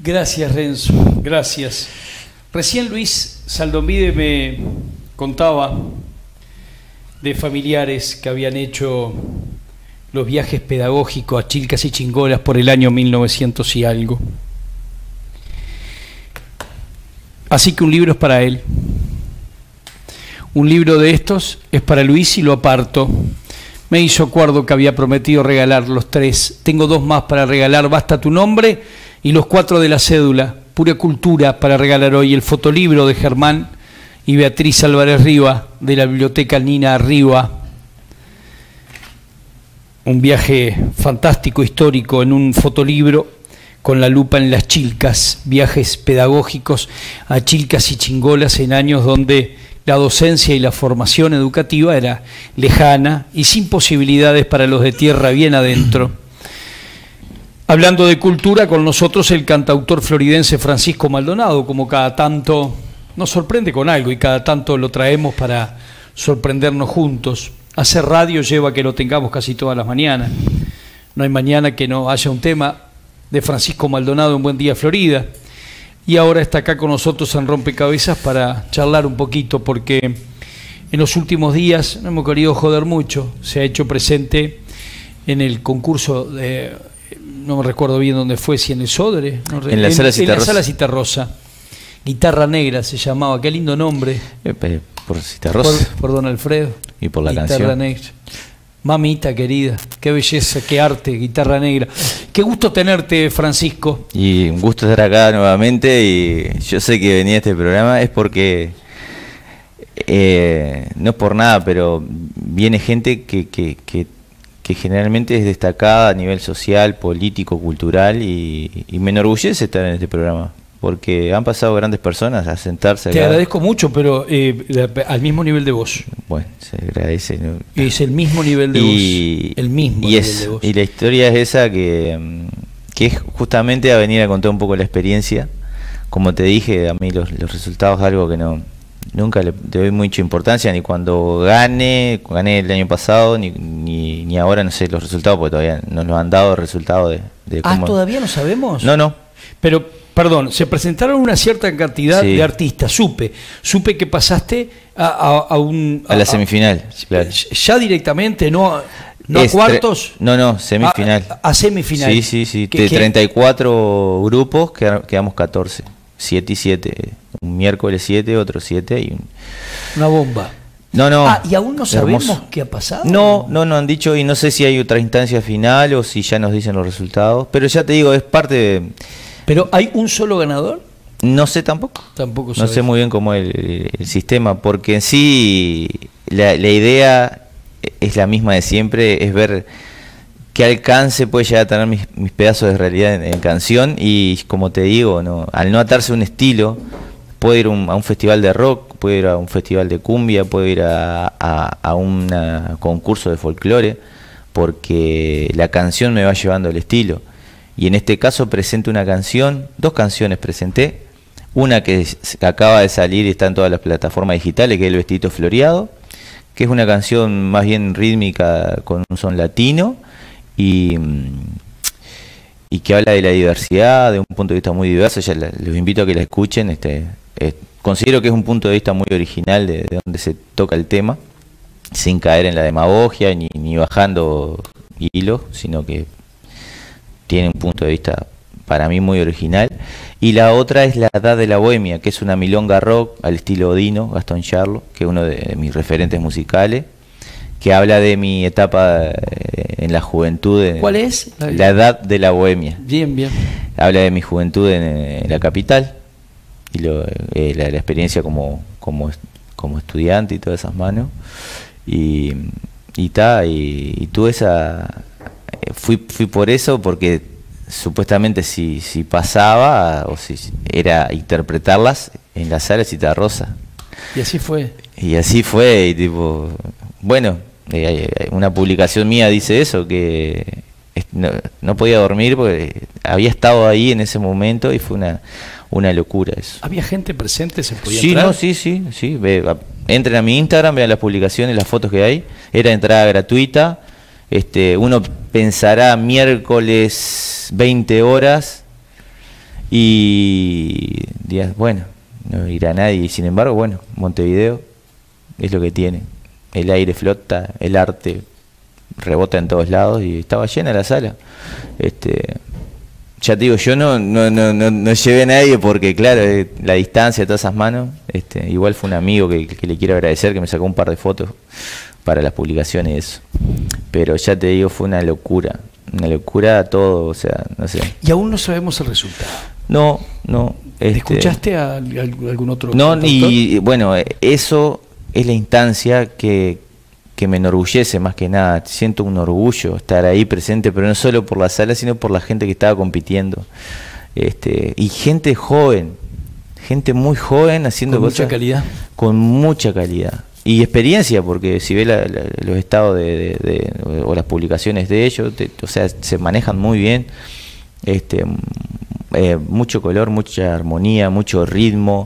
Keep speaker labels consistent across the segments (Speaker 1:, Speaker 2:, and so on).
Speaker 1: Gracias, Renzo, gracias. Recién Luis Saldomide me contaba de familiares que habían hecho los viajes pedagógicos a Chilcas y Chingolas por el año 1900 y algo. Así que un libro es para él. Un libro de estos es para Luis y lo aparto. Me hizo acuerdo que había prometido regalar los 3. Tengo 2 más para regalar. Basta tu nombre y los 4 de la cédula. Pura cultura para regalar hoy. El fotolibro de Germán y Beatriz Álvarez Riva de la Biblioteca Nina Riva. Un viaje fantástico, histórico, en un fotolibro con la lupa en las Chilcas. Viajes pedagógicos a Chilcas y Chingolas en años donde la docencia y la formación educativa era lejana y sin posibilidades para los de tierra bien adentro. Hablando de cultura, con nosotros el cantautor floridense Francisco Maldonado, como cada tanto nos sorprende con algo y cada tanto lo traemos para sorprendernos juntos. Hacer radio lleva a que lo tengamos casi todas las mañanas. No hay mañana que no haya un tema de Francisco Maldonado en Buen Día Florida. Y ahora está acá con nosotros en Rompecabezas para charlar un poquito, porque en los últimos días no hemos querido joder mucho. Se ha hecho presente en el concurso de, no me recuerdo bien dónde fue, si en el Sodre, no,
Speaker 2: en la Sala Citarrosa.
Speaker 1: En la Sala Citarrosa. Guitarra Negra se llamaba, qué lindo nombre.
Speaker 2: Por Citarrosa.
Speaker 1: Por Don Alfredo.
Speaker 2: Y por la
Speaker 1: Guitarra
Speaker 2: canción.
Speaker 1: Negra. Mamita querida, qué belleza, qué arte, Guitarra Negra. Qué gusto tenerte, Francisco.
Speaker 2: Y un gusto estar acá nuevamente. Y yo sé que venía a este programa es porque, no es por nada, pero viene gente que generalmente es destacada a nivel social, político, cultural, y me enorgullece estar en este programa, porque han pasado grandes personas a sentarse acá.
Speaker 1: Te agradezco mucho, pero al mismo nivel de vos.
Speaker 2: Bueno, se agradece, ¿no?
Speaker 1: Es el mismo nivel de vos. El mismo nivel de vos.
Speaker 2: Y la historia es esa que es justamente a venir a contar un poco la experiencia. Como te dije, a mí los resultados es algo que nunca le doy mucha importancia, ni cuando gané el año pasado, ni ahora no sé los resultados, porque todavía no nos han dado resultados de cómo...
Speaker 1: ¿Todavía no sabemos?
Speaker 2: No.
Speaker 1: Pero, perdón, se presentaron una cierta cantidad de artistas. Supe que pasaste a
Speaker 2: la semifinal. Claro.
Speaker 1: Ya directamente, no a cuartos.
Speaker 2: No, semifinal.
Speaker 1: A semifinal.
Speaker 2: Sí. De 34 grupos quedamos 14. 7 y 7. Un miércoles 7, otro 7 y
Speaker 1: una bomba.
Speaker 2: No.
Speaker 1: ¿Y aún no sabemos qué ha pasado?
Speaker 2: No han dicho, y no sé si hay otra instancia final o si ya nos dicen los resultados, pero ya te digo, es parte de...
Speaker 1: ¿Pero hay un solo ganador?
Speaker 2: No sé tampoco.
Speaker 1: Tampoco
Speaker 2: no sé muy bien cómo es el sistema, porque en sí la idea es la misma de siempre, es ver qué alcance puede llegar a tener mis pedazos de realidad en canción, y como te digo, al no atarse a un estilo, puedo ir a un festival de rock, puedo ir a un festival de cumbia, puedo ir a un concurso de folclore, porque la canción me va llevando el estilo. Y en este caso presento una canción, 2 canciones presenté, una que acaba de salir y está en todas las plataformas digitales, que es El Vestidito Floreado, que es una canción más bien rítmica con un son latino y que habla de la diversidad de un punto de vista muy diverso. Ya los invito a que la escuchen. Considero que es un punto de vista muy original de donde se toca el tema, sin caer en la demagogia ni bajando hilos, sino que tiene un punto de vista para mí muy original. Y la otra es La Edad de la Bohemia, que es una milonga rock al estilo Odino, Gastón Charlo, que es uno de mis referentes musicales, que habla de mi etapa en la juventud.
Speaker 1: ¿Cuál es?
Speaker 2: La Edad de la Bohemia.
Speaker 1: Bien.
Speaker 2: Habla de mi juventud en la capital y la experiencia como estudiante y todas esas manos. Y tuve esa... Fui por eso, porque supuestamente si pasaba o si era interpretarlas en la Sala Citarrosa.
Speaker 1: Y así fue.
Speaker 2: Y tipo, bueno, una publicación mía dice eso, que no podía dormir porque había estado ahí en ese momento y fue una locura eso.
Speaker 1: ¿Había gente presente? ¿Se podía entrar?
Speaker 2: Sí. Entren a mi Instagram, vean las publicaciones, las fotos que hay. Era entrada gratuita. Uno pensará miércoles 20 horas Y días, bueno, no irá nadie. Y sin embargo, bueno, Montevideo es lo que tiene. El aire flota, el arte rebota en todos lados y estaba llena la sala. Ya te digo, yo no llevé a nadie porque, claro, la distancia, todas esas manos. Igual fue un amigo que le quiero agradecer, que me sacó un par de fotos para las publicaciones y eso. Pero ya te digo, fue una locura todo, o sea, no sé.
Speaker 1: Y aún no sabemos el resultado.
Speaker 2: No.
Speaker 1: ¿Escuchaste a algún otro?
Speaker 2: No, y bueno, eso es la instancia que me enorgullece más que nada. Siento un orgullo estar ahí presente, pero no solo por la sala, sino por la gente que estaba compitiendo. Y gente joven, gente muy joven haciendo
Speaker 1: con
Speaker 2: cosas
Speaker 1: mucha calidad.
Speaker 2: Con mucha calidad. Y experiencia, porque si ves los estados o las publicaciones de ellos, o sea, se manejan muy bien. Mucho color, mucha armonía, mucho ritmo.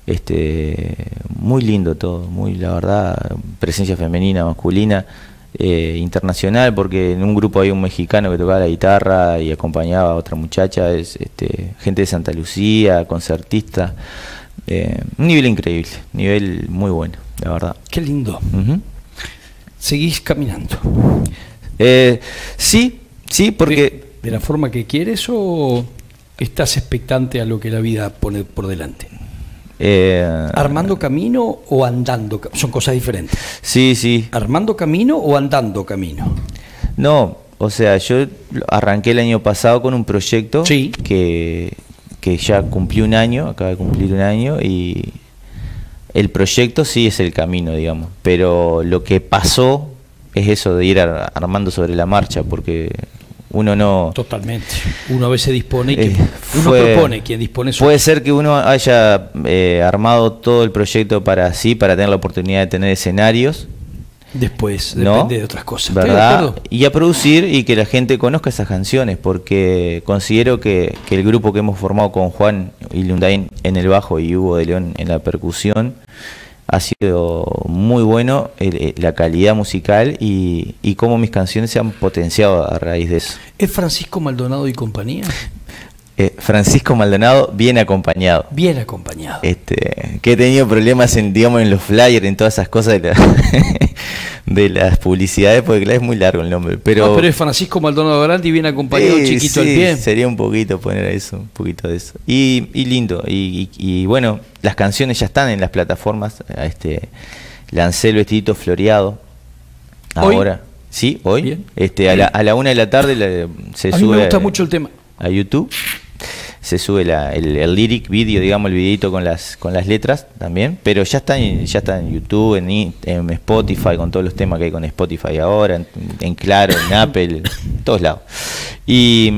Speaker 2: Muy lindo todo, la verdad, presencia femenina, masculina, internacional, porque en un grupo hay un mexicano que tocaba la guitarra y acompañaba a otra muchacha, gente de Santa Lucía, concertista, un nivel increíble, nivel muy bueno, la verdad.
Speaker 1: Qué lindo. ¿Seguís caminando?
Speaker 2: Sí, porque...
Speaker 1: ¿De la forma que quieres o estás expectante a lo que la vida pone por delante? ¿Armando camino o andando? Son cosas diferentes.
Speaker 2: Sí.
Speaker 1: ¿Armando camino o andando camino?
Speaker 2: No, o sea, yo arranqué el año pasado con un proyecto
Speaker 1: sí.
Speaker 2: que ya cumplió un año, acaba de cumplir un año, y el proyecto sí es el camino, digamos. Pero lo que pasó es eso de ir armando sobre la marcha, porque... uno no...
Speaker 1: Totalmente. Uno a veces dispone, uno propone, quien dispone...
Speaker 2: Puede ser que uno haya armado todo el proyecto para tener la oportunidad de tener escenarios.
Speaker 1: Después,
Speaker 2: ¿no?
Speaker 1: Depende de otras cosas.
Speaker 2: ¿Verdad? Y a producir y que la gente conozca esas canciones, porque considero que el grupo que hemos formado con Juan y Lundain en el bajo y Hugo de León en la percusión ha sido muy bueno, la calidad musical y cómo mis canciones se han potenciado a raíz de eso.
Speaker 1: ¿Es Francisco Maldonado y compañía?
Speaker 2: Francisco Maldonado bien acompañado.
Speaker 1: Bien acompañado.
Speaker 2: Que he tenido problemas en los flyers, en todas esas cosas de las publicidades, porque claro, es muy largo el nombre. Pero
Speaker 1: es Francisco Maldonado grande y bien acompañado, chiquito al pie.
Speaker 2: Sería un poquito poner eso, un poquito de eso. Y lindo. Y bueno, las canciones ya están en las plataformas. Lancé el vestidito floreado. Ahora. ¿Hoy? Sí, hoy.
Speaker 1: Bien.
Speaker 2: A la 1 de la tarde se sube.
Speaker 1: A mí me gusta mucho el tema.
Speaker 2: A YouTube. Se sube el lyric video, digamos, el videito con las letras también, pero ya está en YouTube, en Spotify, con todos los temas que hay con Spotify ahora, en Claro, en Apple, en todos lados. Y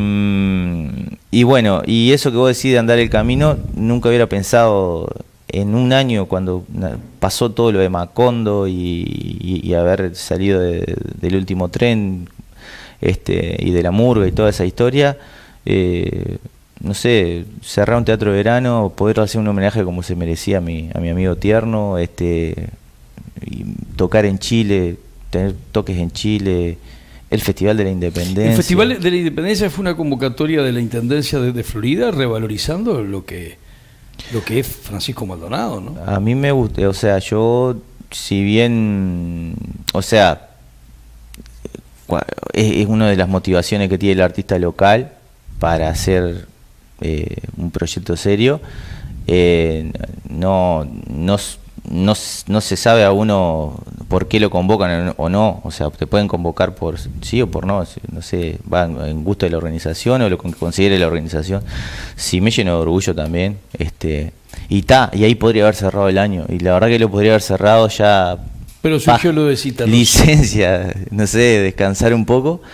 Speaker 2: bueno, y eso que vos decís de andar el camino, nunca hubiera pensado en un año cuando pasó todo lo de Macondo y haber salido del último tren y de la murga y toda esa historia. No sé, cerrar un teatro de verano, poder hacer un homenaje como se merecía a mi amigo Tierno, y tocar en Chile, tener toques en Chile, el Festival de la Independencia.
Speaker 1: El Festival de la Independencia fue una convocatoria de la Intendencia de Florida, revalorizando lo que es Francisco Maldonado, ¿no?
Speaker 2: A mí me gusta, o sea, yo, si bien, o sea, es una de las motivaciones que tiene el artista local para hacer un proyecto serio, no se sabe a uno por qué lo convocan o no, o sea, te pueden convocar por sí o por no sé, va en gusto de la organización o lo que considere la organización. Sí, me lleno de orgullo también, y ahí podría haber cerrado el año, y la verdad que lo podría haber cerrado ya.
Speaker 1: Pero surgió lo de Citarrosa.
Speaker 2: Licencia, no sé, descansar un poco.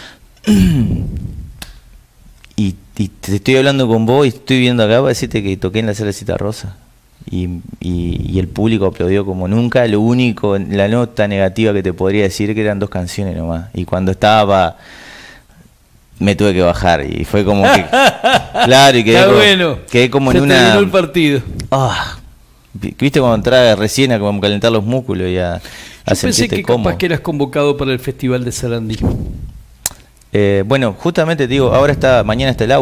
Speaker 2: Y te estoy hablando con vos y estoy viendo acá para decirte que toqué en la sala Citarrosa y el público aplaudió como nunca. Lo único, la nota negativa que te podría decir, que eran 2 canciones nomás, y cuando estaba me tuve que bajar y fue como que claro, y quedé como en una...
Speaker 1: terminó el partido.
Speaker 2: ¿Viste cuando entras recién a como calentar los músculos y a
Speaker 1: pensé que
Speaker 2: cómodo?
Speaker 1: Capaz que eras convocado para el Festival de Sarandí.
Speaker 2: Bueno, justamente te digo, mañana está Laura,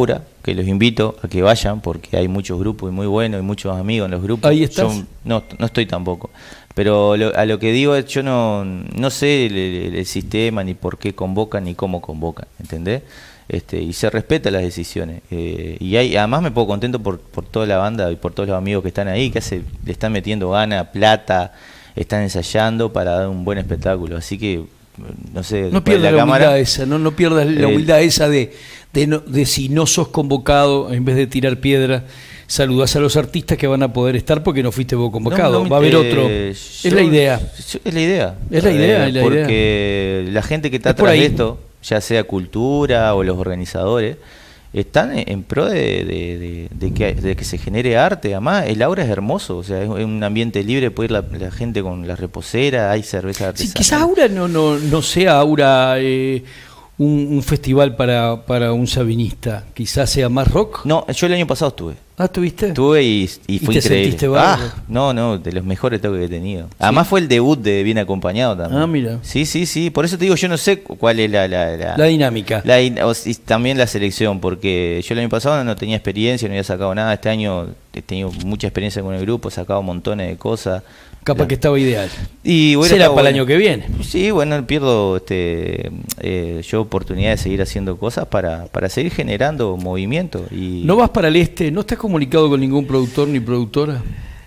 Speaker 2: que los invito a que vayan, porque hay muchos grupos y muy buenos y muchos amigos en los grupos.
Speaker 1: ¿Ahí estás?
Speaker 2: Yo no estoy tampoco. Pero a lo que digo es, yo no sé el sistema, ni por qué convocan, ni cómo convocan, ¿entendés? Y se respetan las decisiones. Además me pongo contento por toda la banda y por todos los amigos que están ahí, que le están metiendo ganas, plata, están ensayando para dar un buen espectáculo. Así que, no sé,
Speaker 1: no pierdas la humildad esa, no pierdas la humildad esa de si no sos convocado, en vez de tirar piedra, saludás a los artistas que van a poder estar porque no fuiste vos convocado. Va a haber otro. Es la idea.
Speaker 2: Es la idea.
Speaker 1: Es la idea.
Speaker 2: Porque la gente que está atrás de esto, ya sea cultura o los organizadores, están en pro de que se genere arte. Además, el aura es hermoso, o sea, es un ambiente libre, puede ir la gente con la reposera, hay cerveza artesanal.
Speaker 1: Sí, quizás aura no sea aura un festival para un sabinista, quizás sea más rock.
Speaker 2: No, yo el año pasado estuve.
Speaker 1: Ah, ¿estuviste?
Speaker 2: Estuve y fue
Speaker 1: te
Speaker 2: increíble.
Speaker 1: Sentiste
Speaker 2: No, de los mejores toques que he tenido. ¿Sí? Además fue el debut de Bien Acompañado también.
Speaker 1: Ah, mira.
Speaker 2: Sí, por eso te digo, yo no sé cuál es la
Speaker 1: dinámica.
Speaker 2: Y también la selección, porque yo el año pasado no tenía experiencia, no había sacado nada. Este año he tenido mucha experiencia con el grupo, he sacado montones de cosas.
Speaker 1: Capaz que estaba ideal.
Speaker 2: Y bueno,
Speaker 1: será para el año que viene.
Speaker 2: Sí, bueno, pierdo yo oportunidad de seguir haciendo cosas para seguir generando movimiento. Y
Speaker 1: ¿no vas para el este? ¿No estás comunicado con ningún productor ni productora?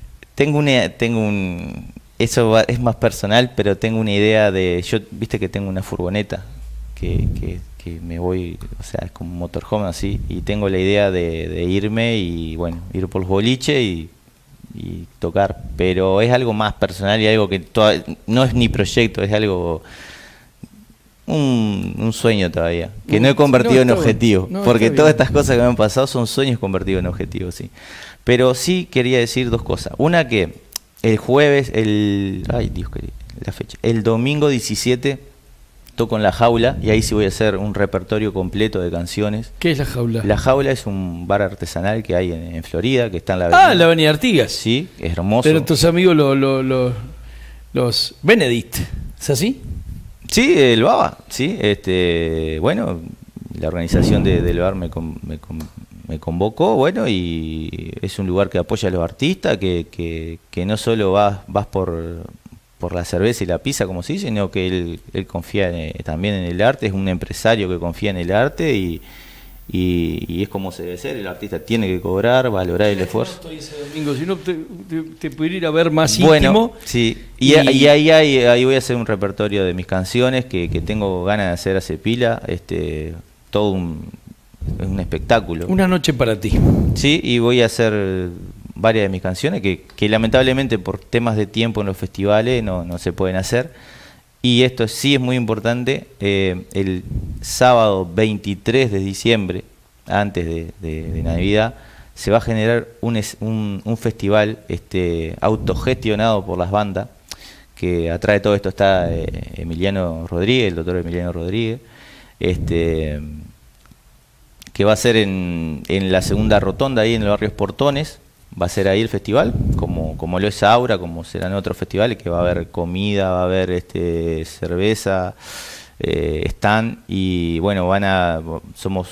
Speaker 2: Es más personal, pero tengo una idea viste que tengo una furgoneta que me voy, o sea, es como un motorhome así, y tengo la idea de irme y bueno, ir por los boliches y tocar, pero es algo más personal y algo que no es ni proyecto, es algo un sueño todavía, que no he convertido en objetivo, porque todas estas cosas que me han pasado son sueños convertidos en objetivos, sí. Pero sí quería decir dos cosas. Una, que el jueves, la fecha, el domingo 17 toco en La Jaula, y ahí sí voy a hacer un repertorio completo de canciones.
Speaker 1: ¿Qué es La Jaula?
Speaker 2: La Jaula es un bar artesanal que hay en Florida, que está en la avenida.
Speaker 1: Ah, en la avenida Artigas.
Speaker 2: Sí, es hermoso.
Speaker 1: Pero tus amigos los Benedict, ¿es así?
Speaker 2: Sí, el Baba, sí. Bueno, la organización del bar me convocó, bueno, y es un lugar que apoya a los artistas, que no solo vas por la cerveza y la pizza, como se dice, sino que él confía también en el arte, es un empresario que confía en el arte y es como se debe ser, el artista tiene que cobrar, valorar el esfuerzo.
Speaker 1: No estoy ese domingo, si no te pudiera ir a ver más
Speaker 2: bueno,
Speaker 1: íntimo.
Speaker 2: Sí, y ahí voy a hacer un repertorio de mis canciones que tengo ganas de hacer hace pila, todo un espectáculo.
Speaker 1: Una noche para ti.
Speaker 2: Sí, y voy a hacer varias de mis canciones que lamentablemente por temas de tiempo en los festivales no se pueden hacer. Y esto sí es muy importante, el sábado 23 de diciembre, antes de Navidad, se va a generar un festival autogestionado por las bandas, que atrás de todo esto está Emiliano Rodríguez, el doctor Emiliano Rodríguez, que va a ser en la segunda rotonda, ahí en el barrio Portones. Va a ser ahí el festival, como lo es Aura, como serán otros festivales, que va a haber comida, va a haber cerveza, stand, y bueno, somos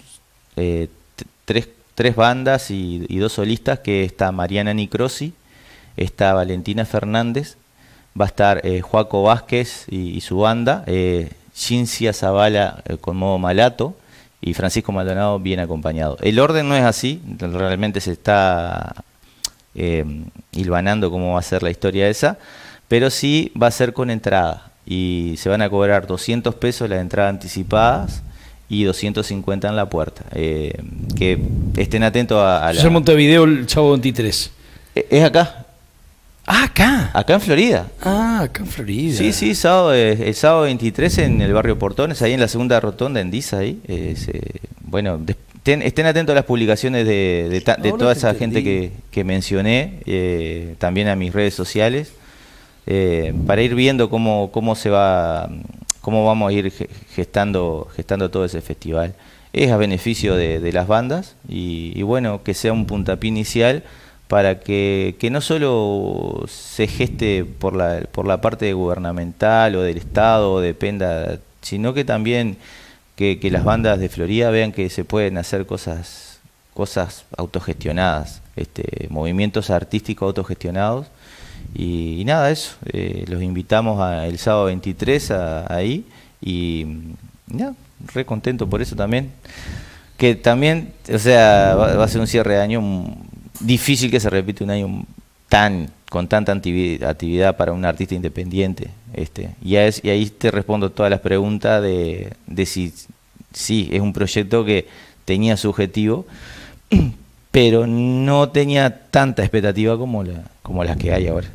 Speaker 2: tres bandas y dos solistas, que está Mariana Nicrosi, está Valentina Fernández, va a estar Joaco Vázquez y su banda, Cincia Zavala con Modo Malato, y Francisco Maldonado bien acompañado. El orden no es así, realmente se está hilvanando cómo va a ser la historia esa, pero sí va a ser con entrada, y se van a cobrar 200 pesos las entradas anticipadas y 250 en la puerta. Que estén atentos a
Speaker 1: Yo soy en Montevideo el sábado 23.
Speaker 2: ¿Es acá?
Speaker 1: Ah, acá.
Speaker 2: Acá en Florida.
Speaker 1: Ah, acá en Florida.
Speaker 2: Sí, el sábado 23 en el barrio Portones, ahí en la segunda rotonda en Diza, ahí. Bueno, estén atentos a las publicaciones de toda esa gente que mencioné, también a mis redes sociales, para ir viendo cómo vamos a ir gestando todo ese festival. Es a beneficio de las bandas y bueno, que sea un puntapié inicial para que no solo se geste por la parte gubernamental o del Estado o dependa, sino que también que las bandas de Florida vean que se pueden hacer cosas cosas autogestionadas, movimientos artísticos autogestionados. Y nada, eso, los invitamos el sábado 23 ahí, y nada, re contento por eso también. Que también, o sea, va a ser un cierre de año difícil que se repite un año con tanta actividad para un artista independiente. Y ahí te respondo todas las preguntas de si sí, es un proyecto que tenía su objetivo, pero no tenía tanta expectativa como las que hay ahora.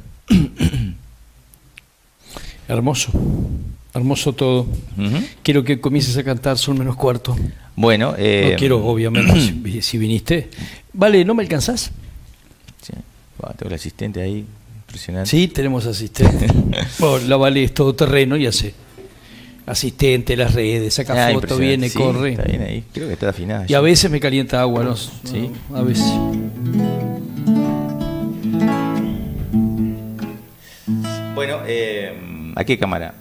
Speaker 1: Hermoso, hermoso todo. Quiero que comiences a cantar Sol menos cuarto.
Speaker 2: Bueno,
Speaker 1: no quiero, obviamente, si viniste. Vale, ¿no me alcanzás?
Speaker 2: Sí. Tengo el asistente ahí, impresionante.
Speaker 1: Sí, tenemos asistente. Bueno, la Vale es todo terreno y hace asistente, las redes, saca foto, viene,
Speaker 2: sí,
Speaker 1: corre.
Speaker 2: Está bien ahí, creo que está afinada.
Speaker 1: Y a veces me calienta agua, ¿no?
Speaker 2: Sí.
Speaker 1: A veces.
Speaker 2: Bueno, ¿a qué cámara?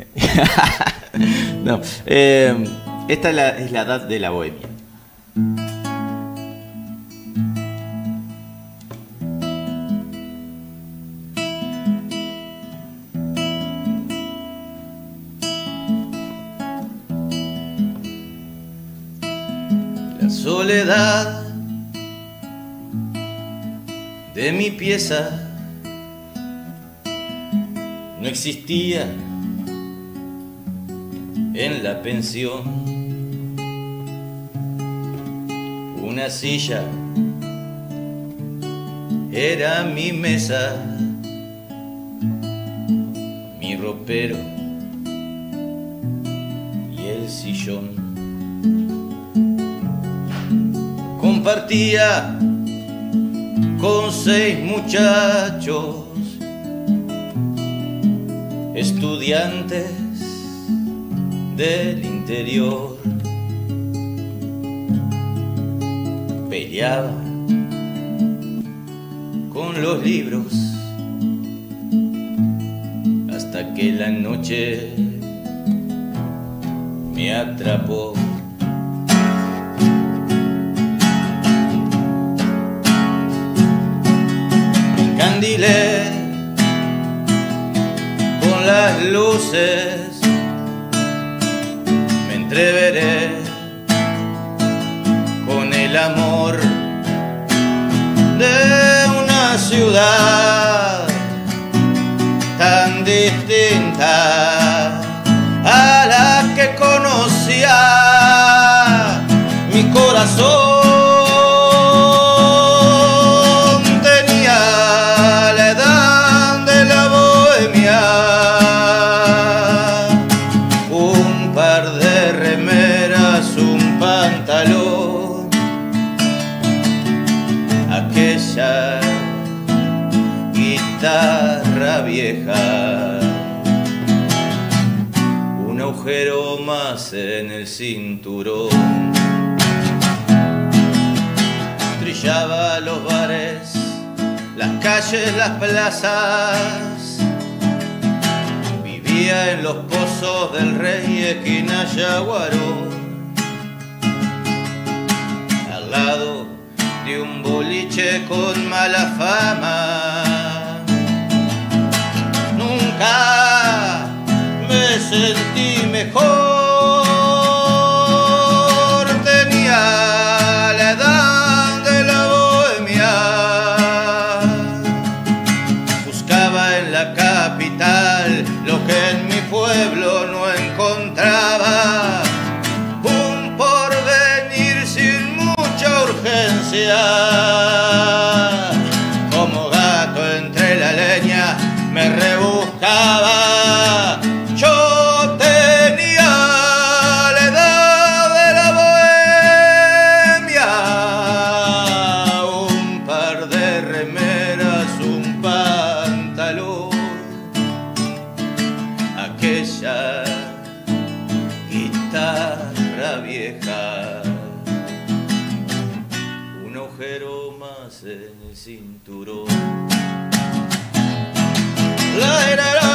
Speaker 2: No, esta es la edad de la bohemia. La soledad de mi pieza no existía en la pensión. Una silla era mi mesa, mi ropero y el sillón. Compartía con 6 muchachos, estudiantes del interior. Peleaba con los libros hasta que la noche me atrapó. Me encandilé con las luces, me entreveré con el amor de una ciudad tan distinta a la que conocía mi corazón. Tenía la edad de la bohemia, un par de remeras, un pantalón, aquella guitarra vieja, un agujero más en el cinturón. Trillaba los bares, las calles, las plazas, vivía en los pozos del Rey, esquina Yaguaró, al lado de un boliche con mala fama. Nunca me sentí mejor. Tenía la edad de la bohemia, buscaba en la capital lo que en mi pueblo no encontraba, un porvenir sin mucha urgencia. Como gato entre la leña me rebuscaba. Yo tenía la edad de la bohemia, un par de remeras, un pantalón, aquella guitarra vieja, un agujero más en el cinturón. La, la, la.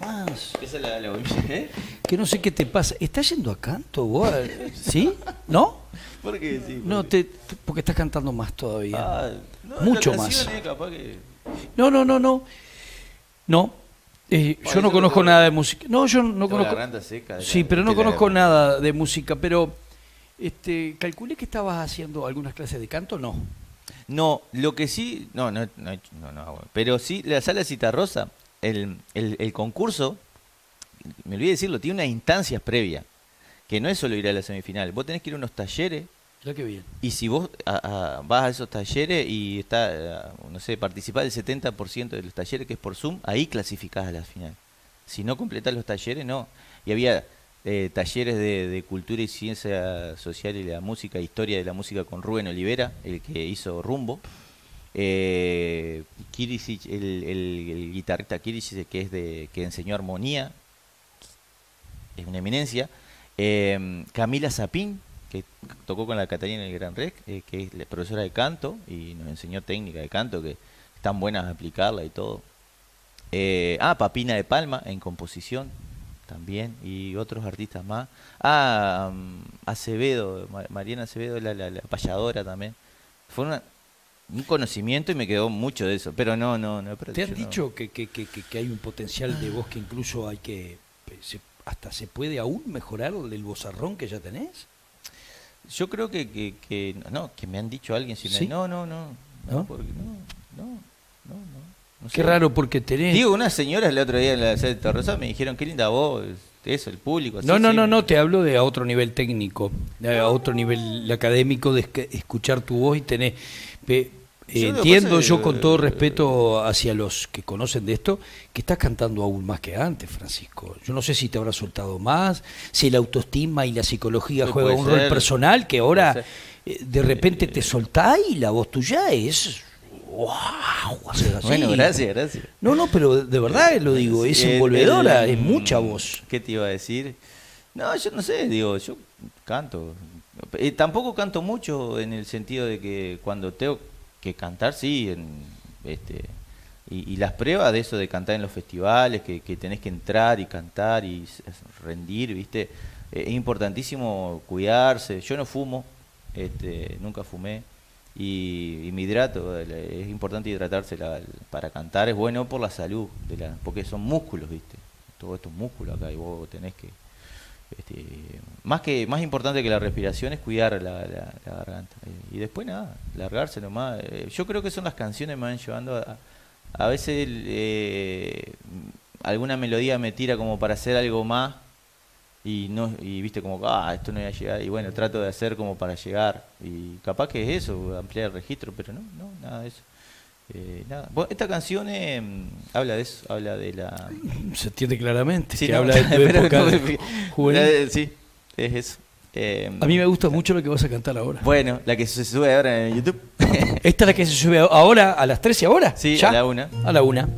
Speaker 1: más.
Speaker 2: Esa la volví, ¿eh?
Speaker 1: Que no sé qué te pasa. ¿Estás yendo a canto vos? ¿Sí? ¿No?
Speaker 2: ¿Por qué? Sí,
Speaker 1: No, porque estás cantando más todavía.
Speaker 2: No,
Speaker 1: mucho
Speaker 2: la
Speaker 1: más.
Speaker 2: canción, capaz que...
Speaker 1: No. No. Yo no conozco nada de música. No, yo no
Speaker 2: Tengo la
Speaker 1: conozco.
Speaker 2: garganta seca.
Speaker 1: Sí, pero no conozco nada de música. Pero calculé que estabas haciendo algunas clases de canto, ¿no?
Speaker 2: No, lo que sí... No, pero sí, la Sala Citarrosa, el concurso, me olvidé decirlo, tiene unas instancias previas, que no es solo ir a la semifinal. Vos tenés que ir a unos talleres.
Speaker 1: Ya que bien.
Speaker 2: Y si vos vas a esos talleres y no sé, participás del 70% de los talleres, que es por Zoom, ahí clasificás a la final. Si no completás los talleres, no. Y había talleres de cultura y ciencia social y la música, historia de la música con Rubén Olivera, el que hizo Rumbo. Kirisic, el guitarrista Kirisic, que enseñó armonía, es una eminencia. Camila Zapín, que tocó con la Catalina en el Gran Rex, que es la profesora de canto y nos enseñó técnica de canto, que están buenas a aplicarla y todo. Papina de Palma en composición también, y otros artistas más. Acevedo, Mariana Acevedo, la payadora también. Fue un conocimiento y me quedó mucho de eso, pero no.
Speaker 1: ¿Te han dicho que hay un potencial de voz que incluso hay hasta se puede aún mejorar el vozarrón que ya tenés?
Speaker 2: Yo creo que me han dicho alguien, si
Speaker 1: ¿Sí?
Speaker 2: no, porque no sé.
Speaker 1: Qué raro, porque tenés...
Speaker 2: Digo, unas señoras el otro día en la sede de Torresá me dijeron, qué linda voz, eso, el público. Así,
Speaker 1: No, te hablo de a otro nivel técnico, a otro nivel académico, de escuchar tu voz y tenés... Entiendo yo con todo respeto hacia los que conocen de esto, que estás cantando aún más que antes, Francisco. Yo no sé si te habrás soltado más, si la autoestima y la psicología juegan un rol personal, que ahora de repente te soltás y la voz tuya es... ¡Wow!
Speaker 2: Bueno, gracias.
Speaker 1: No, pero de verdad lo digo, es envolvedora, es mucha voz.
Speaker 2: ¿Qué te iba a decir? No, yo no sé, digo, yo canto. Tampoco canto mucho en el sentido de que cuando tengo que cantar, sí, y las pruebas de eso de cantar en los festivales, que tenés que entrar y cantar y rendir, ¿viste? Es importantísimo cuidarse. Yo no fumo, nunca fumé, y me hidrato. Es importante hidratarse para cantar, es bueno por la salud, porque son músculos, ¿viste? Todos estos músculos acá, y vos tenés que... más importante que la respiración es cuidar la garganta, y después nada, largarse nomás. Yo creo que son las canciones que me van llevando a veces alguna melodía me tira como para hacer algo más y viste como esto no iba a llegar, y bueno, trato de hacer como para llegar, y capaz que es eso, ampliar el registro, pero no, nada de eso. Nada. Bueno, esta canción habla de eso, habla de la...
Speaker 1: Se entiende claramente,
Speaker 2: sí,
Speaker 1: que habla de tu época juvenil.
Speaker 2: Sí, es eso.
Speaker 1: A mí me gusta mucho lo que vas a cantar ahora.
Speaker 2: Bueno, la que se sube ahora en YouTube.
Speaker 1: ¿Esta es la que se sube ahora a las 13 ahora?
Speaker 2: Sí,
Speaker 1: ¿ya?
Speaker 2: A la 1.
Speaker 1: A la 1.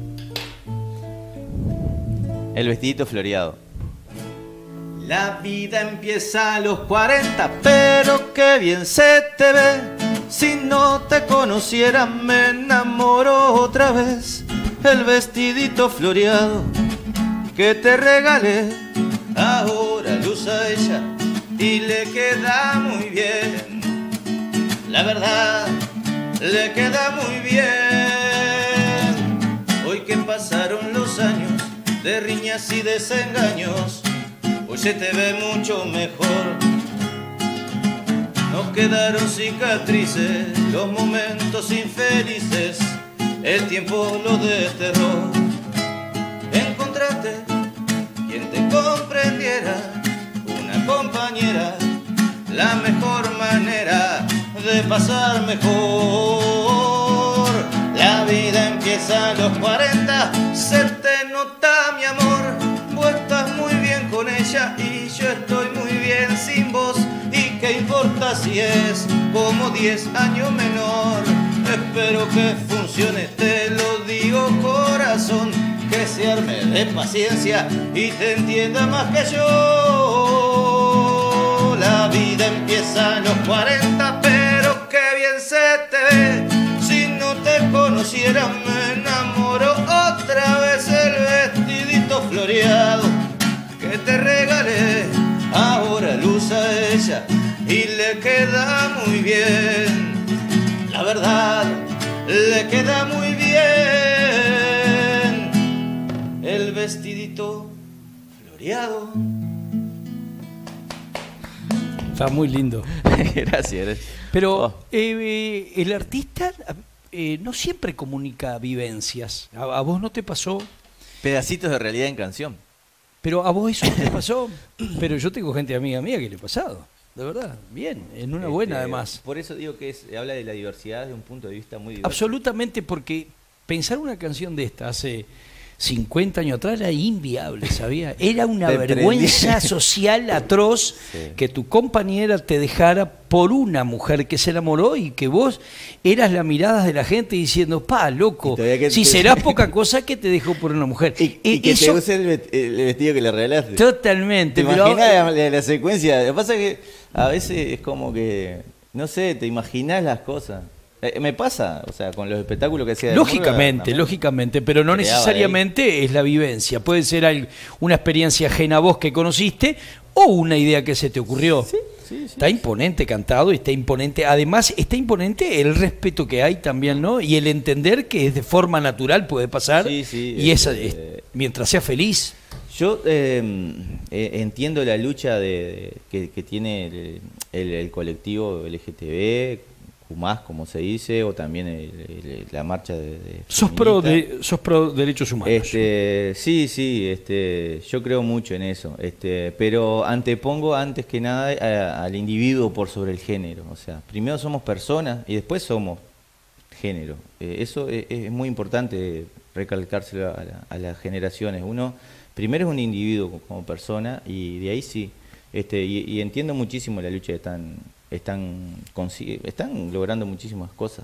Speaker 2: El vestidito floreado. La vida empieza a los 40, pero qué bien se te ve. Si no te conociera me enamoro otra vez. El vestidito floreado que te regalé, ahora lo usa ella y le queda muy bien. La verdad, le queda muy bien. Hoy que pasaron los años de riñas y desengaños, hoy se te ve mucho mejor. No quedaron cicatrices, los momentos infelices, el tiempo lo desterró. Encontraste quien te comprendiera, una compañera, la mejor manera de pasar mejor. La vida empieza a los 40, se te nota mi amor. Vos estás muy bien con ella y yo estoy muy bien sin vos. ¿Y qué importa si es como 10 años menor? Espero que funcione, te lo digo corazón, que se arme de paciencia y te entienda más que yo. La vida empieza a los 40, pero qué bien se te ve. Si no te conociera me enamoro otra vez. El vestidito floreado floreado que te regalé, ahora lo usa ella y le queda muy bien. La verdad, le queda muy bien el vestidito floreado.
Speaker 1: Está muy lindo.
Speaker 2: Gracias.
Speaker 1: Pero el artista no siempre comunica vivencias. ¿A vos no te pasó?
Speaker 2: Pedacitos de realidad en canción.
Speaker 1: Pero a vos eso no te pasó. Pero yo tengo gente amiga mía que le ha pasado. De verdad, bien, en una buena además.
Speaker 2: Por eso digo que habla de la diversidad de un punto de vista muy diverso.
Speaker 1: Absolutamente, porque pensar una canción de esta hace 50 años atrás era inviable, ¿sabía? Era una vergüenza social atroz que tu compañera te dejara por una mujer que se enamoró y que vos eras la mirada de la gente diciendo, pa, loco, si serás poca cosa que te dejó por una mujer.
Speaker 2: Y que te use el vestido que le regalaste.
Speaker 1: Totalmente.
Speaker 2: ¿Te imaginas la secuencia? Lo que pasa es que a veces es como que, no sé, te imaginas las cosas. Me pasa, o sea, con los espectáculos que hacía.
Speaker 1: Lógicamente, pero no necesariamente es la vivencia. Puede ser una experiencia ajena a vos que conociste o una idea que se te ocurrió. Sí. Está imponente cantado, está imponente. Además, está imponente el respeto que hay también, ¿no? Y el entender que es de forma natural, puede pasar. Y mientras sea feliz.
Speaker 2: Yo entiendo la lucha que tiene el colectivo LGTB, más, como se dice, o también la marcha de
Speaker 1: sos pro derechos humanos.
Speaker 2: Sí, yo creo mucho en eso, pero antepongo antes que nada al individuo por sobre el género. O sea, primero somos personas y después somos género. Eso es muy importante recalcárselo a las generaciones. Uno primero es un individuo como persona y de ahí sí. Y entiendo muchísimo la lucha que están logrando muchísimas cosas,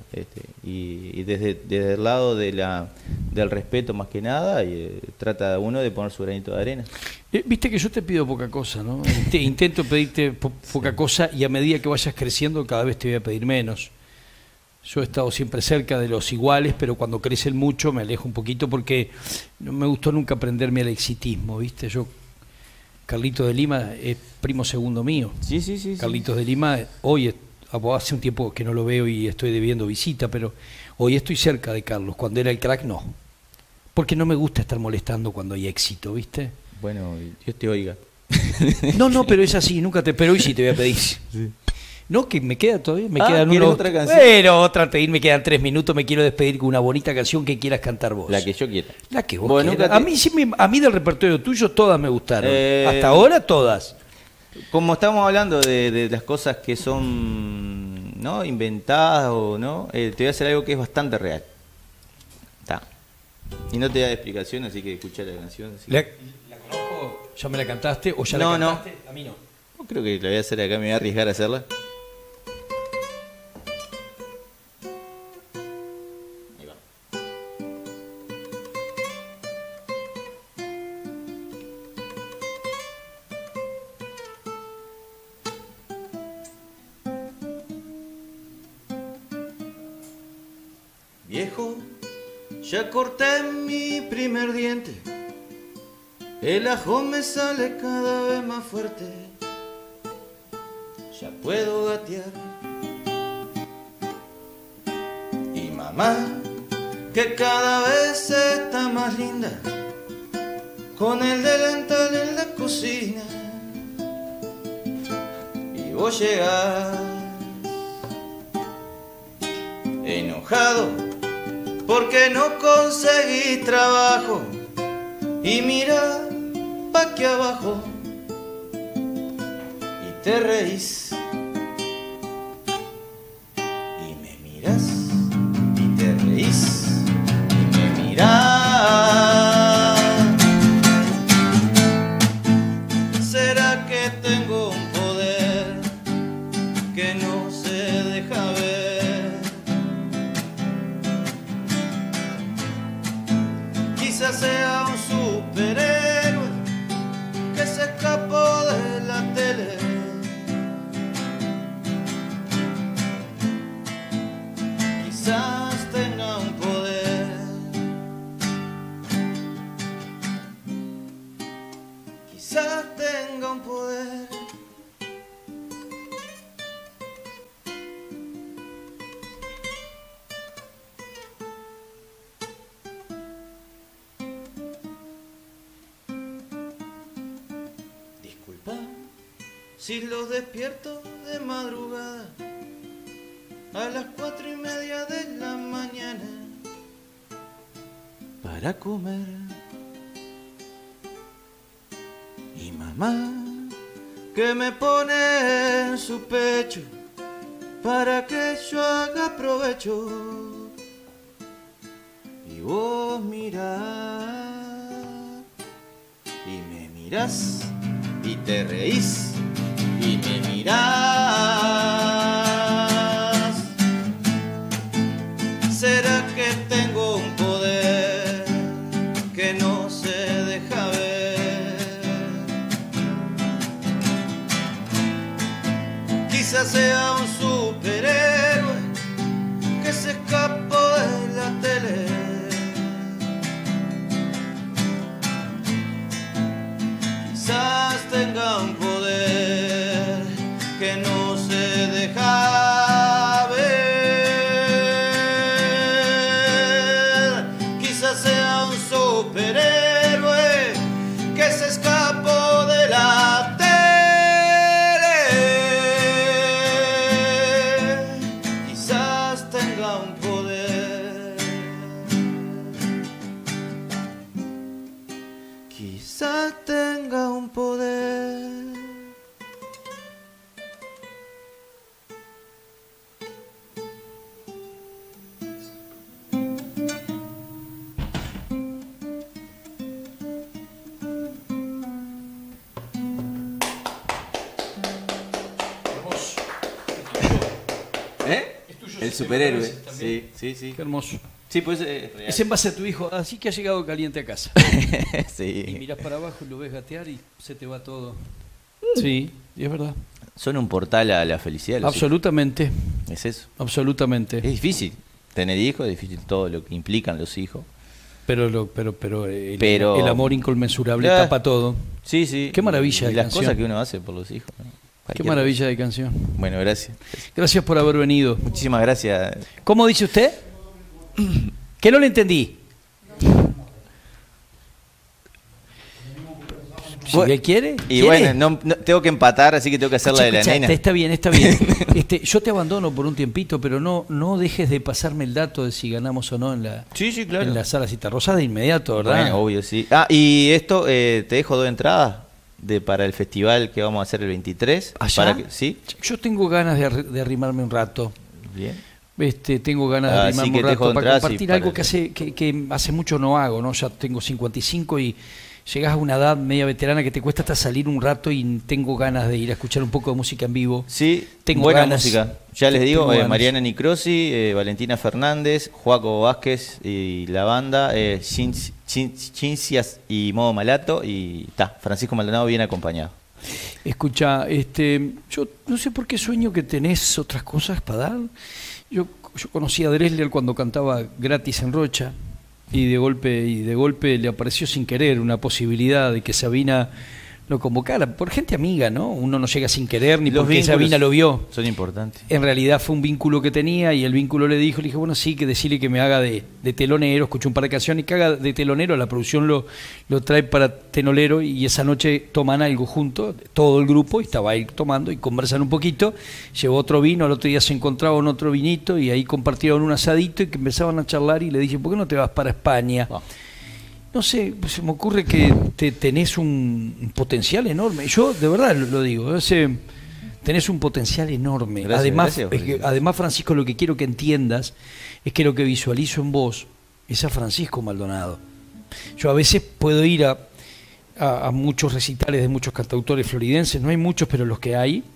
Speaker 2: y desde el lado del respeto más que nada, y trata uno de poner su granito de arena.
Speaker 1: Viste que yo te pido poca cosa, ¿no? Intento pedirte poca cosa y a medida que vayas creciendo cada vez te voy a pedir menos. Yo he estado siempre cerca de los iguales, pero cuando crecen mucho me alejo un poquito porque no me gustó nunca aprenderme al exitismo, ¿viste? Carlitos de Lima es primo segundo mío.
Speaker 2: Sí.
Speaker 1: Carlitos de Lima, hoy hace un tiempo que no lo veo y estoy debiendo visita, pero hoy estoy cerca de Carlos. Cuando era el crack, no. Porque no me gusta estar molestando cuando hay éxito, ¿viste?
Speaker 2: Bueno, Dios te oiga.
Speaker 1: No, pero es así, pero hoy sí te voy a pedir. Sí. No, que me queda todavía, quedan
Speaker 2: otra canción?
Speaker 1: Pero otra, me quedan 3 minutos, me quiero despedir con una bonita canción que quieras cantar vos.
Speaker 2: La que yo quiera.
Speaker 1: La que vos quieras. A mí del repertorio tuyo todas me gustaron. Hasta ahora todas.
Speaker 2: Como estamos hablando de las cosas que son, ¿no?, inventadas o no, te voy a hacer algo que es bastante real. Está. Y no te da explicación, así que escuchá la canción.
Speaker 1: ¿La conozco? ¿Ya me la cantaste o ya la cantaste?
Speaker 2: No. A mí no. No creo que la voy a hacer acá, me voy a arriesgar a hacerla. Viejo, ya corté mi primer diente, el ajo me sale cada vez más fuerte, ya puedo gatear. Y mamá, que cada vez está más linda, con el delantal en la cocina, y vos llegás enojado porque no conseguí trabajo, y mira pa' aquí abajo y te reís, y me mirás y te reís y me mirás. ¿Será que tengo un poder que no se deja ver? Quizás sea un superhéroe que se escapó de la tele quizás tenga un poder. Disculpa si los despierto de madrugada a las 4:30 de la mañana para comer. Y mamá que me pone en su pecho para que yo haga provecho. Y vos mirás y me mirás y te reís y me mirás. ¿Será que tengo un poder que no se deja ver? Quizás sea un superhéroe que se escapó de la tele. Quizás tenga un poder que no se deja ver. Quizás sea un superhéroe que se escapó de la tele. Quizás tenga un poder. Quizás tenga un poder. El superhéroe. Sí, sí, sí.
Speaker 1: Qué hermoso.
Speaker 2: Sí, pues
Speaker 1: Es en base a tu hijo, así que ha llegado caliente a casa.
Speaker 2: sí.
Speaker 1: Y mirás para abajo y lo ves gatear y se te va todo. Sí, y es verdad.
Speaker 2: Son un portal a la felicidad.
Speaker 1: Absolutamente.
Speaker 2: Hijos. Es eso.
Speaker 1: Absolutamente.
Speaker 2: Es difícil tener hijos, es difícil todo lo que implican los hijos.
Speaker 1: Pero el amor inconmensurable tapa todo.
Speaker 2: Sí, sí.
Speaker 1: Qué maravilla
Speaker 2: y
Speaker 1: de
Speaker 2: las
Speaker 1: canción.
Speaker 2: cosas que uno hace por los hijos, ¿no?
Speaker 1: Qué maravilla de canción.
Speaker 2: Bueno, gracias.
Speaker 1: Gracias por haber venido.
Speaker 2: Muchísimas gracias.
Speaker 1: ¿Cómo dice usted? Que no le entendí. Si él quiere.
Speaker 2: Y
Speaker 1: ¿quiere?
Speaker 2: bueno, no, tengo que empatar, así que tengo que hacer la de la nena.
Speaker 1: Está bien, está bien. Yo te abandono por un tiempito, pero no dejes de pasarme el dato de si ganamos o no en la,
Speaker 2: sí, claro.
Speaker 1: En la sala Citarrosada de inmediato, ¿verdad?
Speaker 2: Bueno, obvio, sí. Ah, y esto, te dejo 2 entradas para el festival que vamos a hacer el 23.
Speaker 1: ¿Allá?
Speaker 2: Para que, ¿sí?
Speaker 1: Yo tengo ganas de arrimarme un rato.
Speaker 2: Bien.
Speaker 1: Tengo ganas de arrimarme un rato para compartir algo que
Speaker 2: que
Speaker 1: hace mucho no hago, ¿no? Ya tengo 55 y llegás a una edad media veterana que te cuesta hasta salir un rato y tengo ganas de ir a escuchar un poco de música en vivo.
Speaker 2: Sí,
Speaker 1: tengo
Speaker 2: buena
Speaker 1: ganas,
Speaker 2: música. Ya les digo,
Speaker 1: Mariana
Speaker 2: Nicrosi, Valentina Fernández, Joaco Vázquez y la banda, Chincias y Modo Malato y Francisco Maldonado bien acompañado.
Speaker 1: Escucha, yo no sé por qué sueño que tenés otras cosas para dar. Yo conocí a Dresler cuando cantaba gratis en Rocha. Y de golpe le apareció sin querer una posibilidad de que Sabina lo convocara, por gente amiga, ¿no? Uno no llega sin querer ni porque Sabina lo vio.
Speaker 2: Son importantes.
Speaker 1: En realidad fue un vínculo que tenía y el vínculo le dije, bueno, sí, que decirle que me haga de telonero, escuché un par de canciones y que haga de telonero, la producción lo trae para tenolero y esa noche toman algo juntos, todo el grupo, y estaba ahí tomando y conversan un poquito, llevó otro vino, al otro día se encontraban otro vinito y ahí compartieron un asadito y que empezaban a charlar y le dije, ¿por qué no te vas para España? No sé, se me ocurre que tenés un potencial enorme. Yo de verdad lo digo, tenés un potencial enorme.
Speaker 2: Gracias,
Speaker 1: además, Francisco, lo que quiero que entiendas es que lo que visualizo en vos es a Francisco Maldonado. Yo a veces puedo ir a muchos recitales de muchos cantautores floridenses, no hay muchos, pero los que hay,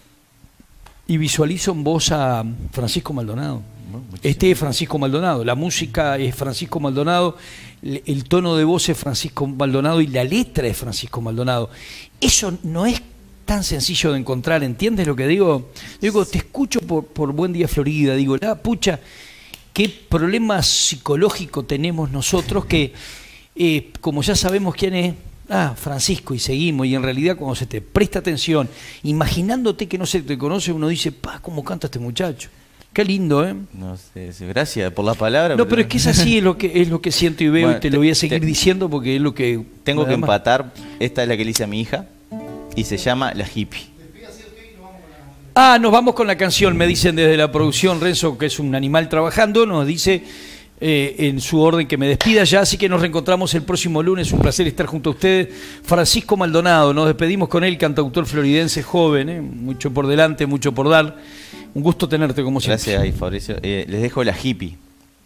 Speaker 1: y visualizo en vos a Francisco Maldonado. Este es Francisco Maldonado, la música es Francisco Maldonado, el tono de voz es Francisco Maldonado y la letra es Francisco Maldonado. Eso no es tan sencillo de encontrar, ¿entiendes lo que digo? Digo, te escucho por Buen Día Florida, digo, pucha, qué problema psicológico tenemos nosotros que, como ya sabemos quién es, Francisco, y seguimos, y en realidad cuando se te presta atención, imaginándote que no se te conoce, uno dice, cómo canta este muchacho. Qué lindo, ¿eh?
Speaker 2: No sé, gracias por las palabras.
Speaker 1: No, pero es que es así, es lo que siento y veo, bueno, y te lo voy a seguir diciendo porque es lo que...
Speaker 2: Tengo que empatar, esta es la que le hice a mi hija, y se llama La Hippie.
Speaker 1: Nos vamos con la canción, me dicen desde la producción, Renzo, que es un animal trabajando, nos dice en su orden que me despida ya, así que nos reencontramos el próximo lunes, un placer estar junto a ustedes. Francisco Maldonado, nos despedimos con él, cantautor floridense joven, mucho por delante, mucho por dar. Un gusto tenerte como siempre.
Speaker 2: Gracias, ahí, Fabricio. Les dejo La Hippie.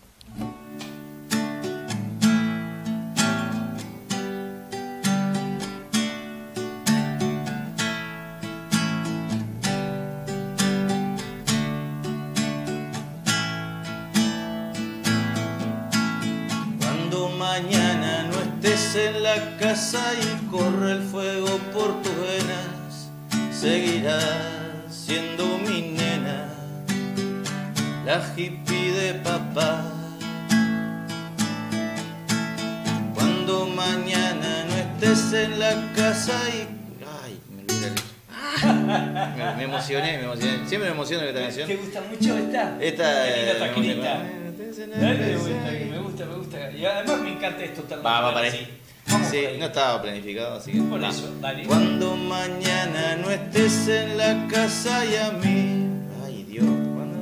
Speaker 3: Cuando mañana no estés en la casa y corre el fuego por tus venas, seguirás siendo mi nena, la hippie de papá. Cuando mañana no estés en la casa y... Ay, me emocioné. Siempre me emociono esta canción.
Speaker 1: ¿Te gusta mucho esta?
Speaker 3: Esta
Speaker 1: taquilita. Me gusta. Y además me encanta esto también.
Speaker 3: Va para ahí. Sí, no estaba planificado, así que...
Speaker 1: Por eso, dale.
Speaker 3: Cuando mañana no estés en la casa y a mí... Ay, Dios, ¿cuándo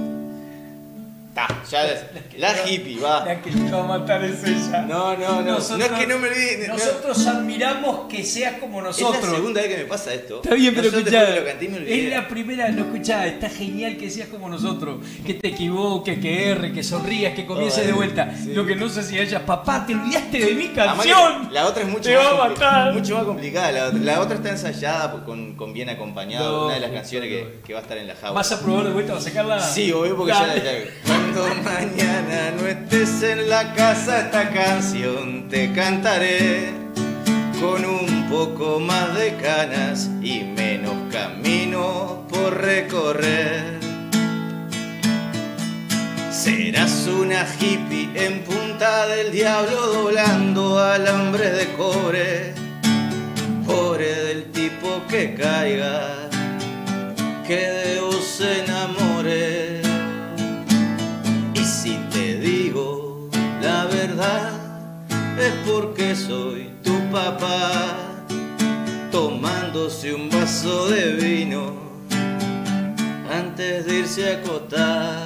Speaker 3: la hippie, va.
Speaker 1: La que te va a matar es ella.
Speaker 3: No es que no me olvide.
Speaker 1: Nosotros admiramos que seas como nosotros.
Speaker 3: Es la segunda vez que me pasa esto.
Speaker 1: Está bien, pero escuchá,
Speaker 3: es
Speaker 1: la primera, no escuchá, está genial que seas como nosotros. Que te equivoques, que erres, que sonrías, que comiences de vuelta. Sí. Lo que no sé si ella, papá, te olvidaste de mi canción.
Speaker 3: La otra es mucho más complicada. La otra está ensayada con bien acompañado. Una de las canciones que va a estar en la jaula.
Speaker 1: ¿Vas a probar de vuelta? ¿Vas a sacarla?
Speaker 3: Sí, obvio, porque ya. Cuando mañana no estés en la casa, esta canción te cantaré con un poco más de ganas y menos camino por recorrer. Serás una hippie en punta del diablo doblando alambres de cobre, pobre del tipo que caiga, que de vos se enamore. Si te digo la verdad, es porque soy tu papá, tomándose un vaso de vino antes de irse a acostar.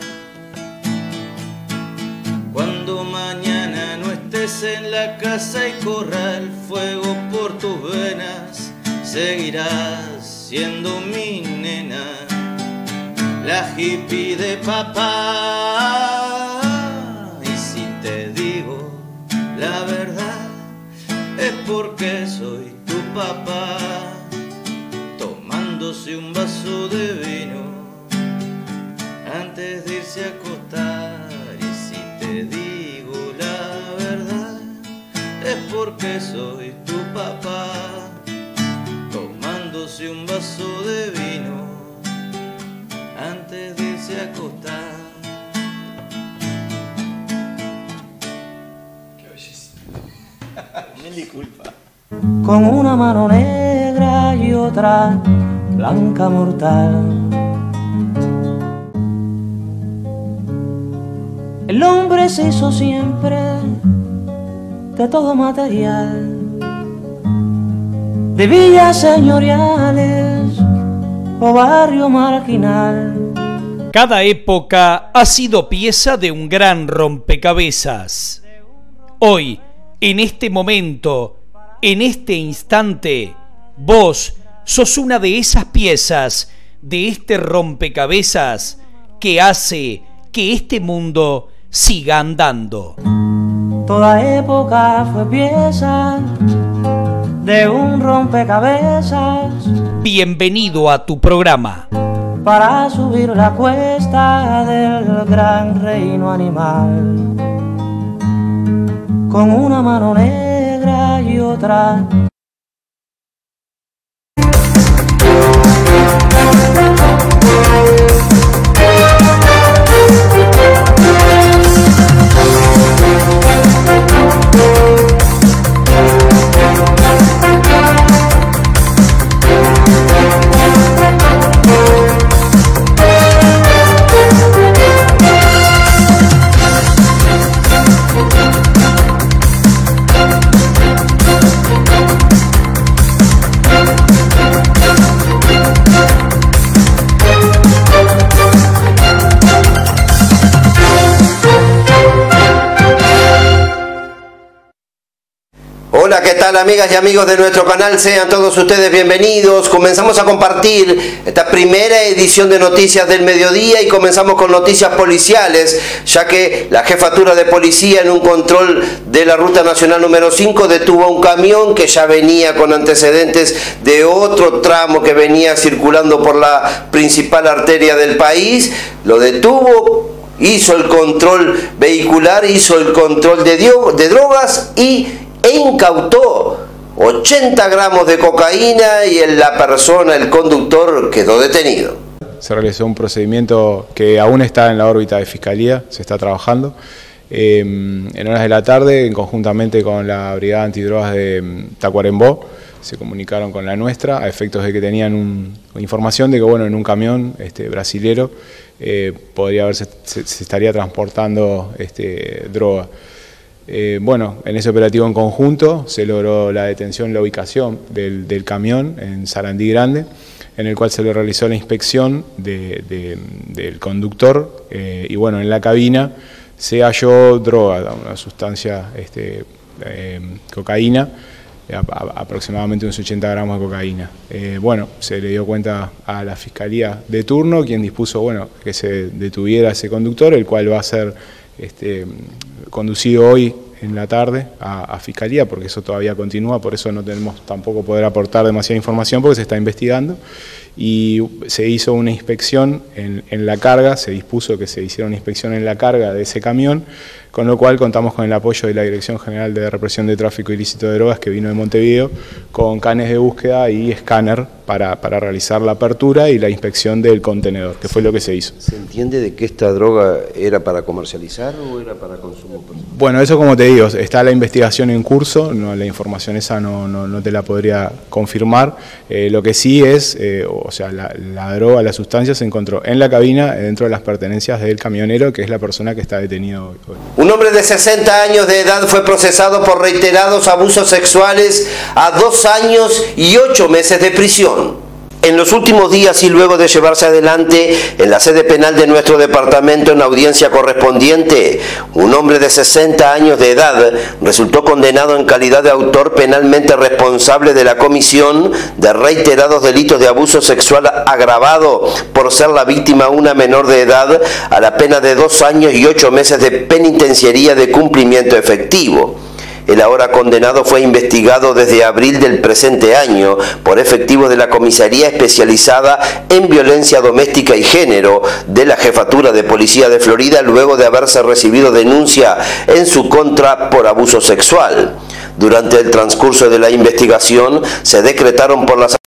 Speaker 3: Cuando mañana no estés en la casa y corra el fuego por tus venas, seguirás siendo mi nena, la hippie de papá. Y si te digo la verdad, es porque soy tu papá, tomándose un vaso de vino antes de irse a acostar. Y si te digo la verdad, es porque soy tu papá, tomándose un vaso de vino antes de irse a acostar.
Speaker 1: Qué belleza.
Speaker 3: Mil disculpas.
Speaker 4: Con una mano negra y otra blanca mortal, el hombre se hizo siempre de todo material, de villas señoriales o barrio marginal.
Speaker 1: Cada época ha sido pieza de un gran rompecabezas. Hoy, en este momento, en este instante, vos sos una de esas piezas de este rompecabezas que hace que este mundo siga andando.
Speaker 4: Toda época fue pieza de un rompecabezas.
Speaker 1: Bienvenido a tu programa.
Speaker 4: Para subir la cuesta del gran reino animal, con una mano negra y otra
Speaker 5: tal, amigas y amigos de nuestro canal? Sean todos ustedes bienvenidos. Comenzamos a compartir esta primera edición de Noticias del Mediodía y comenzamos con noticias policiales, ya que la Jefatura de Policía, en un control de la Ruta Nacional número 5, detuvo un camión que ya venía con antecedentes de otro tramo que venía circulando por la principal arteria del país. Lo detuvo, hizo el control vehicular, hizo el control de drogas e incautó 80 gramos de cocaína y la persona, el conductor, quedó detenido.
Speaker 6: Se realizó un procedimiento que aún está en la órbita de Fiscalía, se está trabajando. En horas de la tarde, conjuntamente con la Brigada Antidrogas de Tacuarembó, se comunicaron con la nuestra a efectos de que tenían información de que en un camión brasilero se estaría transportando droga. En ese operativo en conjunto se logró la detención, la ubicación del camión en Sarandí Grande, en el cual se le realizó la inspección del conductor y en la cabina se halló droga, una sustancia cocaína, aproximadamente unos 80 gramos de cocaína. Se le dio cuenta a la Fiscalía de turno, quien dispuso que se detuviera ese conductor, el cual va a ser conducido hoy en la tarde a Fiscalía, porque eso todavía continúa, por eso no tenemos tampoco poder aportar demasiada información, porque se está investigando. Y se hizo una inspección en la carga, se dispuso que se hiciera una inspección en la carga de ese camión, con lo cual contamos con el apoyo de la Dirección General de Represión de Tráfico Ilícito de Drogas, que vino de Montevideo, con canes de búsqueda y escáner para realizar la apertura y la inspección del contenedor, que fue lo que se hizo.
Speaker 5: ¿Se entiende de que esta droga era para comercializar o era para consumo personal?
Speaker 6: Eso, como te digo, está la investigación en curso, la información esa no te la podría confirmar. Lo que sí es, la droga, la sustancia se encontró en la cabina, dentro de las pertenencias del camionero, que es la persona que está detenido hoy.
Speaker 5: Un hombre de 60 años de edad fue procesado por reiterados abusos sexuales a 2 años y 8 meses de prisión. En los últimos días, y luego de llevarse adelante en la sede penal de nuestro departamento en audiencia correspondiente, un hombre de 60 años de edad resultó condenado en calidad de autor penalmente responsable de la comisión de reiterados delitos de abuso sexual agravado por ser la víctima una menor de edad, a la pena de 2 años y 8 meses de penitenciaría de cumplimiento efectivo. El ahora condenado fue investigado desde abril del presente año por efectivos de la Comisaría Especializada en Violencia Doméstica y Género de la Jefatura de Policía de Florida, luego de haberse recibido denuncia en su contra por abuso sexual. Durante el transcurso de la investigación se decretaron por las